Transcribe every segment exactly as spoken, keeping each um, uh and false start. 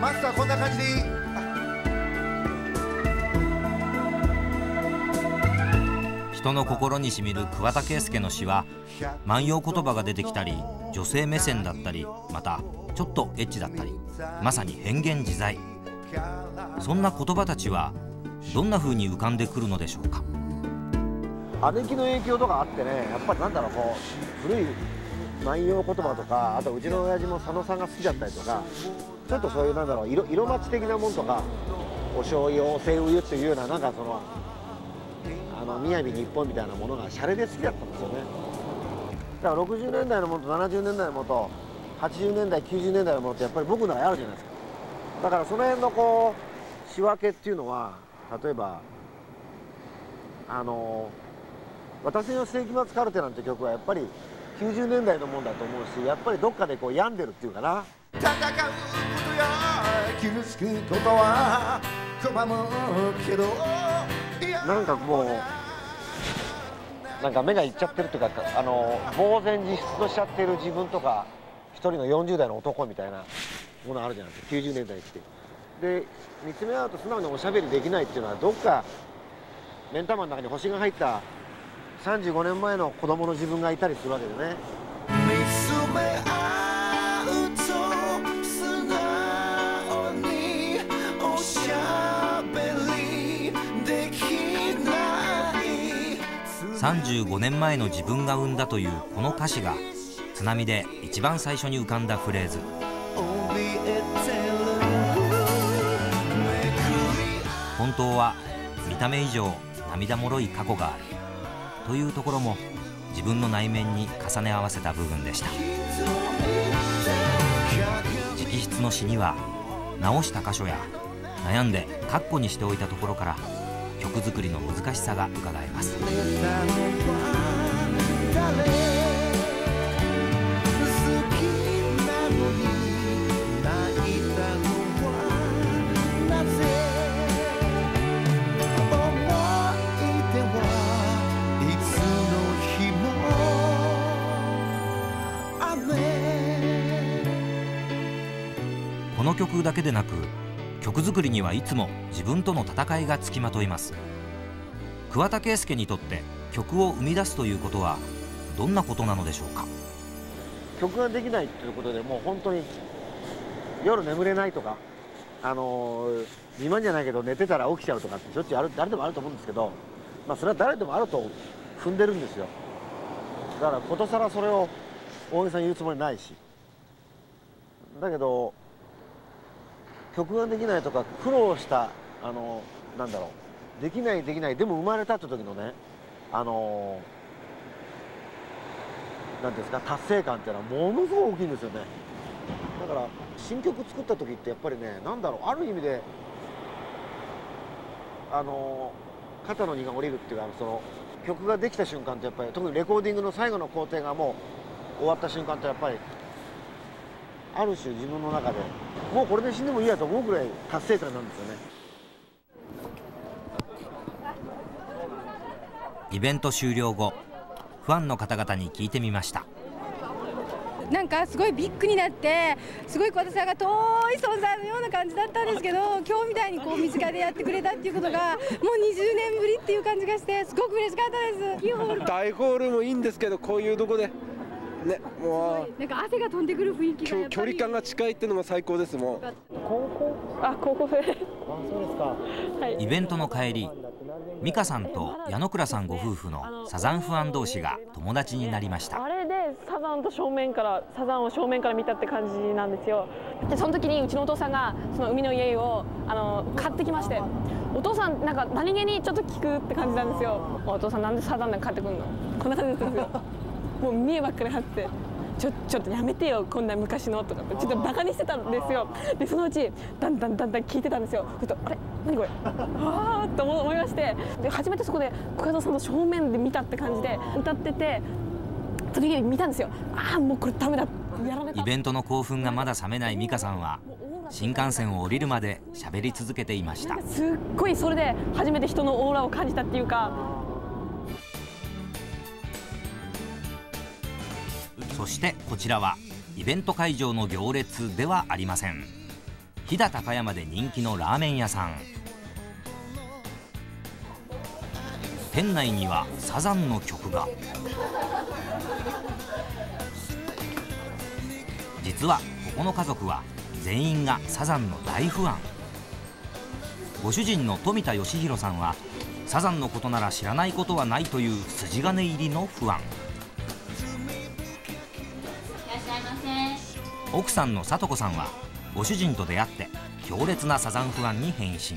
マスターこんな感じでいい？ 人の心にしみる桑田佳祐の詩は万葉言葉が出てきたり女性目線だったりまたちょっとエッチだったりまさに変幻自在。そんな言葉たちはどんな風に浮かんでくるのでしょうか。 姉貴の影響とかあってね、やっぱりなんだろう、こう古い万葉言葉とか、あとうちの親父も佐野さんが好きだったりとか、ちょっとそういうなんだろう 色, 色町的なもんとか、お醤油おせうゆっていうようななんかそのあの雅日本みたいなものがシャレで好きだったんですよね。だからろくじゅうねんだいのものとななじゅうねんだいのものとはちじゅうねんだいきゅうじゅうねんだいのものってやっぱり僕の中にあるじゃないですか。だからその辺のこう仕分けっていうのは、例えばあの私の世紀末カルテなんて曲はやっぱりきゅうじゅうねんだいのもんだと思うし、やっぱりどっかでこう病んでるっていうかな。 戦うことや傷つくことは拒むけど、 なんかもうなんか目がいっちゃってるっていうか、あの呆然自失としちゃってる自分とか、一人のよんじゅうだいの男みたいなものあるじゃないですか、きゅうじゅうねんだいって。で見つめ合うと素直におしゃべりできないっていうのは、どっか目ん玉の中に星が入ったさんじゅうごねんまえの子供の自分がいたりするわけでね。 見つめ合うと素直におしゃべりできない。 さんじゅうごねんまえの自分が生んだというこの歌詞が津波で一番最初に浮かんだフレーズ。本当は見た目以上涙もろい過去があるというところも自分の内面に重ね合わせた部分でした。直筆の詩には直した箇所や悩んでカッコにしておいたところから曲作りの難しさがうかがえます。この曲だけでなく曲作りにはいつも自分との戦いがつきまといます。桑田佳祐にとって曲を生み出すということはどんなことなのでしょうか。 曲ができないっていうことで、もう本当に夜眠れないとか、あのー、自慢じゃないけど寝てたら起きちゃうとかってしょっちゅうある、誰でもあると思うんですけど、まあそれは誰でもあると踏んでるんですよ。だからことさらそれを大げさに言うつもりないし、だけど曲ができないとか苦労した、あのなんだろう、できないできないでも生まれたって時のね、あのなんていうんですか、達成感っていうのはものすごく大きいんですよね。だから新曲作った時ってやっぱりね、なんだろう、ある意味であの肩の荷が下りるっていうか、その曲ができた瞬間ってやっぱり、特にレコーディングの最後の工程がもう終わった瞬間ってやっぱりある種自分の中でもうこれで死んでもいいやと思うくらい達成感なんですよね。 イベント終了後、ファンの方々に聞いてみました。 なんかすごいビッグになって、すごい桑田さんが遠い存在のような感じだったんですけど、今日みたいにこう身近でやってくれたっていうことがもうにじゅうねんぶりっていう感じがして、すごく嬉しかったです。 大ホールもいいんですけど、こういうとこでね、もうなんか汗が飛んでくる雰囲気がやっぱり距離感が近いっていうのが最高ですもん。 高校？ あ、高校で。あ、 そうですか。 はい。 イベントの帰り、美香さんと矢野倉さんご夫婦のサザンファン同士が友達になりました。 あれでサザンと正面からサザンを正面から見たって感じなんですよ。でその時にうちのお父さんがその海の家をあの買ってきまして、お父さんなんか何気にちょっと聞くって感じなんですよ。お父さんなんでサザンなんか買ってくんの、こんな感じだったんですよ。もう見えばっかりあって、ちょちょっとやめてよこんな昔のとかってちょっとバカにしてたんですよ。でそのうちだんだんだんだん聞いてたんですよ。ちょっとあれ何これああと思いまして、で初めてそこで桑田さんの正面で見たって感じで歌ってて、その時に見たんですよ。ああもうこれダメだ、やられた。 イベントの興奮がまだ冷めない美香さんは新幹線を降りるまで喋り続けていました。 すっごいそれで初めて人のオーラを感じたっていうか。そしてこちらはイベント会場の行列ではありません。 飛騨高山で人気のラーメン屋さん。店内にはサザンの曲が。実はここの家族は全員がサザンの大ファン。ご主人の富田義弘さんはサザンのことなら知らないことはないという筋金入りのファン。奥さんの聡子さんはご主人と出会って強烈なサザンファンに変身。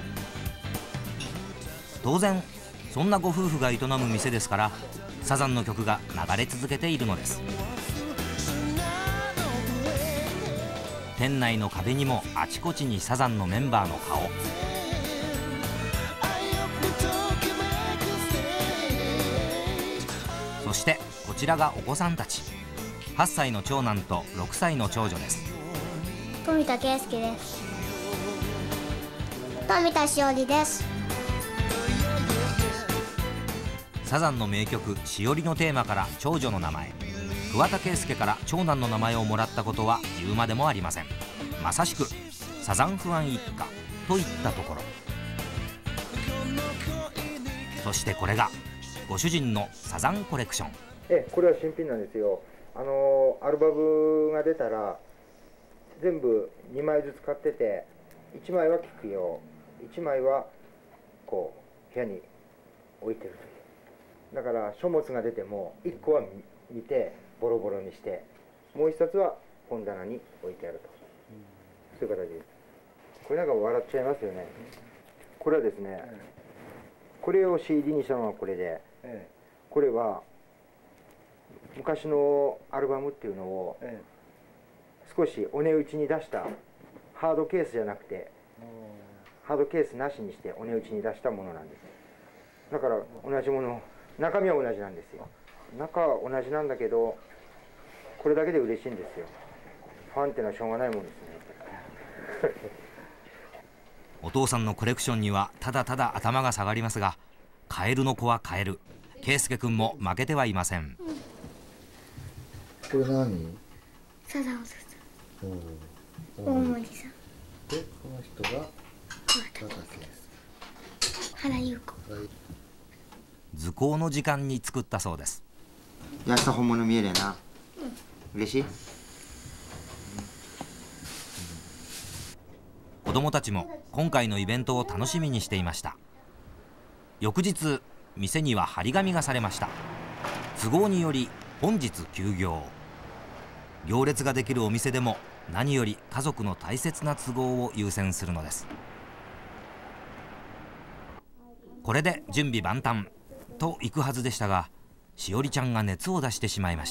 当然そんなご夫婦が営む店ですからサザンの曲が流れ続けているのです。店内の壁にもあちこちにサザンのメンバーの顔。そしてこちらがお子さんたち。はっさいの長男とろくさいの長女です。 富田圭介です。富田しおりです。 サザンの名曲「しおり」のテーマから長女の名前、桑田佳祐から長男の名前をもらったことは言うまでもありません。まさしくサザンファン一家といったところ。そしてこれがご主人のサザンコレクション。 えこれは新品なんですよ。あのアルバムが出たら全部にまいずつ買ってて、いちまいは聴くよう、いちまいはこう部屋に置いてるという。だから書物が出てもいっこは見てボロボロにして、もういっさつは本棚に置いてあると、そういう形です。これなんか笑っちゃいますよね。これはですね、これを シーディー にしたのはこれで、これは昔のアルバムっていうのを少しお値打ちに出したハードケースじゃなくて、ハードケースなしにしてお値打ちに出したものなんです。だから同じもの、中身は同じなんですよ。中は同じなんだけどこれだけで嬉しいんですよ。ファンってのはしょうがないもんですね。 お父さんのコレクションにはただただ頭が下がりますが、カエルの子はカエル、圭介君も負けてはいません。 これ何？ サザンサザン。大森さん。 で、この人が桑田佳祐。 原優子。 図工の時間に作ったそうです。 安さ本物見えるやな。 うん、 嬉しい？ 子供たちも今回のイベントを楽しみにしていました。翌日、店には張り紙がされました。都合により本日休業。行列ができるお店でも何より家族の大切な都合を優先するのです。これで準備万端と行くはずでしたが、しおりちゃんが熱を出してしまいました。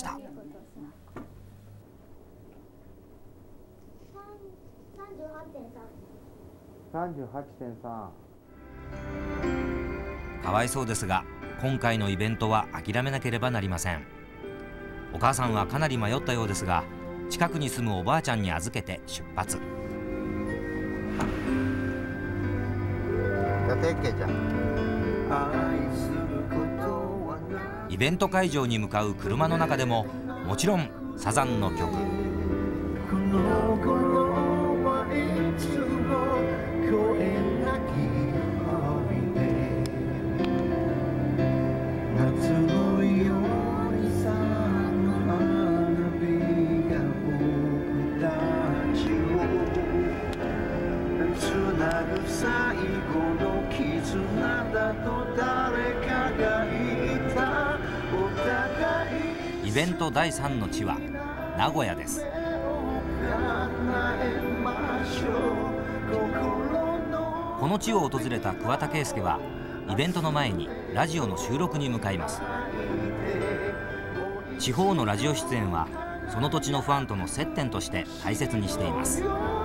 さんじゅうはちてんさん。 かわいそうですが今回のイベントは諦めなければなりません。お母さんはかなり迷ったようですが、近くに住むおばあちゃんに預けて出発。 やってっけじゃん。 イベント会場に向かう車の中でももちろんサザンの曲。イベントだいさんの地は名古屋です。この地を訪れた桑田佳祐はイベントの前にラジオの収録に向かいます。地方のラジオ出演はその土地のファンとの接点として大切にしています。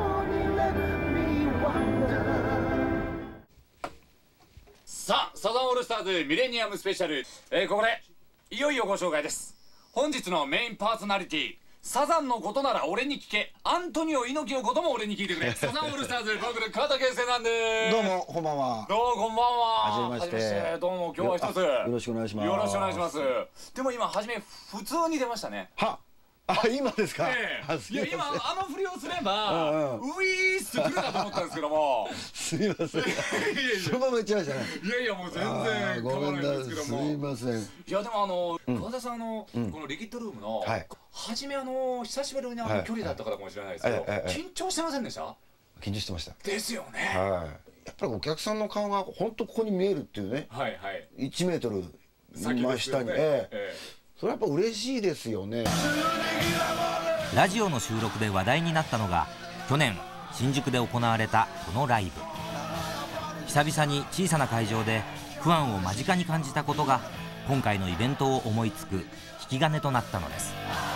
さあ、サザンオールスターズミレニアムスペシャル、えー、ここでいよいよご紹介です。本日のメインパーソナリティ、サザンのことなら俺に聞け、アントニオ猪木のことも俺に聞いてくれ。サザンオールスターズ僕で桑田佳祐なんで。 どうもこんばんは。 どうもこんばんは。 はじめまして。 どうも今日は一つよろしくお願いします。 よろしくお願いします。でも今初め普通に出ましたね。 はあ、今ですか。 ええ、いや今あの振りをすれうんばうんウィースって来るかと思ったんですけども、 すいません。そのまま言っちゃいましたね。 いやいやもう全あー然構わごめんなないんですけどすいも。 ません。 いやでもあのうん桑田さんあのこうんのリキッドルームのはい初めあの久しぶりにあはいの距離だったからかもしれないですけどええええ緊張してませんでした？ 緊張してました。 ですよね。 はい。やっぱりお客さんの顔が本当ここに見えるっていうね。 はいはい。 いちメートル先真下に。 ですよね。 ええ。 えそれはやっぱ嬉しいですよね。 ラジオの収録で話題になったのが去年新宿で行われたこのライブ。久々に小さな会場でファンを間近に感じたことが今回のイベントを思いつく引き金となったのです。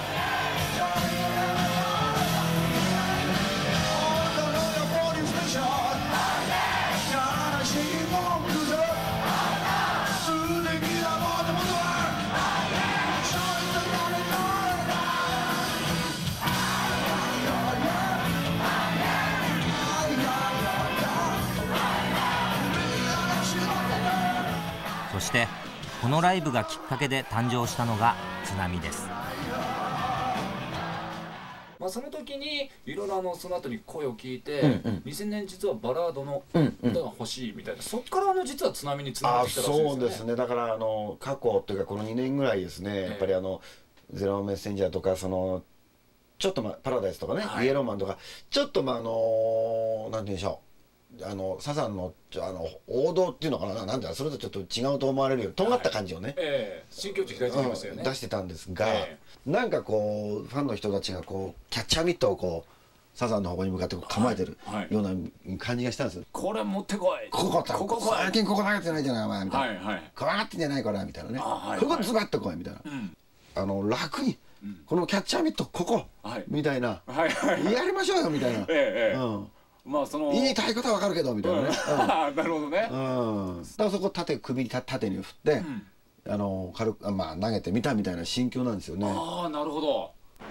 そしてこのライブがきっかけで誕生したのが津波です。 まあその時にいろいろあのその後に声を聞いて、 うんうんにせんねん実はバラードのうんうん歌が欲しいみたいな、そっからあの実は津波につながあ、 ってきたらしいですね。 そうですね。だからあの過去っていうかこのにねんぐらいですね。やっぱりあのゼロメッセンジャーとかそのちょっとまあパラダイスとかね、 はいイエローマンとかちょっとまああのなんて言うんでしょう。あのサザンのあの王道っていうのかな、なんだそれとちょっと違うと思われるようにとんがった感じをね、 ええ、新境地開いてきましたよね。 うん出してたんですが、 えなんかこうファンの人たちがこうキャッチャーミットをこうサザンの方向に向かってこう構えてるはいはいような感じがしたんです。 これ持ってこい。 ここここ来い。 最近ここ投げてないじゃないお前みたいな、 はいはい。 怖がってんじゃないこれみたいなね、 あはいはいここズバッと来いみたいな、 うん。 あの楽に、 うんこのキャッチャーミットここ、 はいみたいな、 はいはい。 やりましょうよみたいな、 ええええ。 うん、 まあその言いたいことはわかるけどみたいなね、 なるほどね。 うんうん、だからそこ縦首にた縦に振って、 うんあの軽くあまあ投げてみたみたいな心境なんですよね。 ああなるほど。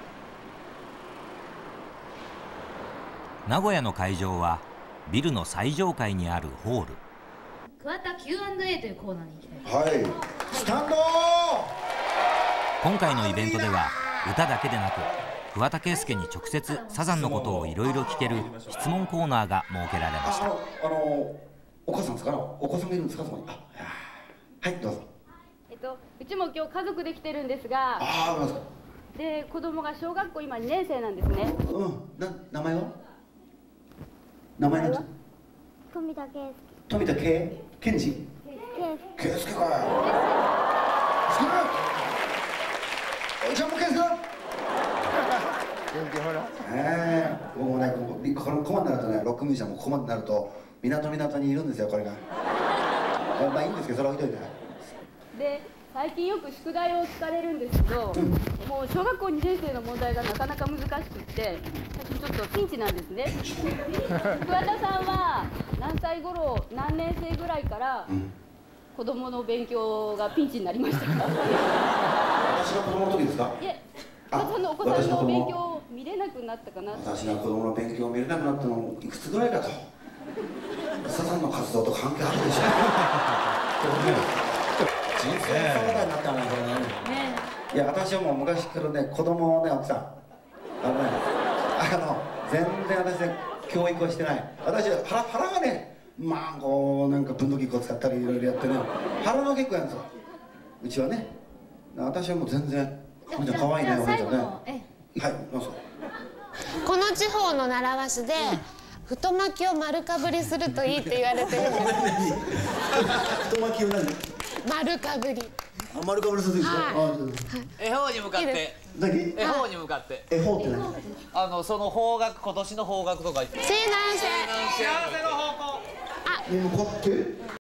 名古屋の会場はビルの最上階にあるホール。 桑田 キューアンドエー というコーナーに行きたい。 はい、スタンド今回のイベントでは歌だけでなく桑田佳祐に直接サザンのことをいろいろ聞ける質問コーナーが設けられました。 あのあのお母さんですか、お子さんがいるんですかそこに。あ、はいどうぞ。 えっと、うちも今日家族で来てるんですが、 ああ、なんですか。 で子供が小学校今にねん生なんですね。 うん、な名前は名前は富田圭介。 富田圭健二圭介かよ。おいちゃんも圭介だ。ええ、僕もね、このここまでなるとね、ロックミュージシャンもここまでなると港港にいるんですよ、これが。まあいいんですけど、それは置いといて。 で最近よく宿題を聞かれるんですけど、うん、もう小学校にねん生の問題がなかなか難しくって最近ちょっとピンチなんですね。桑田さんは何歳頃何年生ぐらいから子供の勉強がピンチになりましたか？ 私が子供の時ですか？ いえ、桑田さんのお子さんの勉強を見れなくなったかな。 私が子供の勉強を見れなくなったのいくつぐらいかと。サザンの活動と関係あるでしょう。人生相談になったな、これね。いや、私はもう昔からね、子供をね、奥さん。あのね、あの、全然私ね、教育をしてない。私は腹、腹がね、まあ、こう、なんか分度器を使ったり、いろいろやってね、腹が結構やるんですよ。うちはね。私はもう全然、お姉ちゃん可愛いね、お姉ちゃんね。はい、どうぞ。 この地方の習わしで、太巻きを丸かぶりするといいって言われてるんです。 太巻きを何？ 丸かぶり。 あ、丸かぶりするんですか？ 絵本に向かって。絵本に向かって。 絵本って何？ あのその方角、今年の方角とか言って。 西南西。 幸せの方向。 あ、 向かって。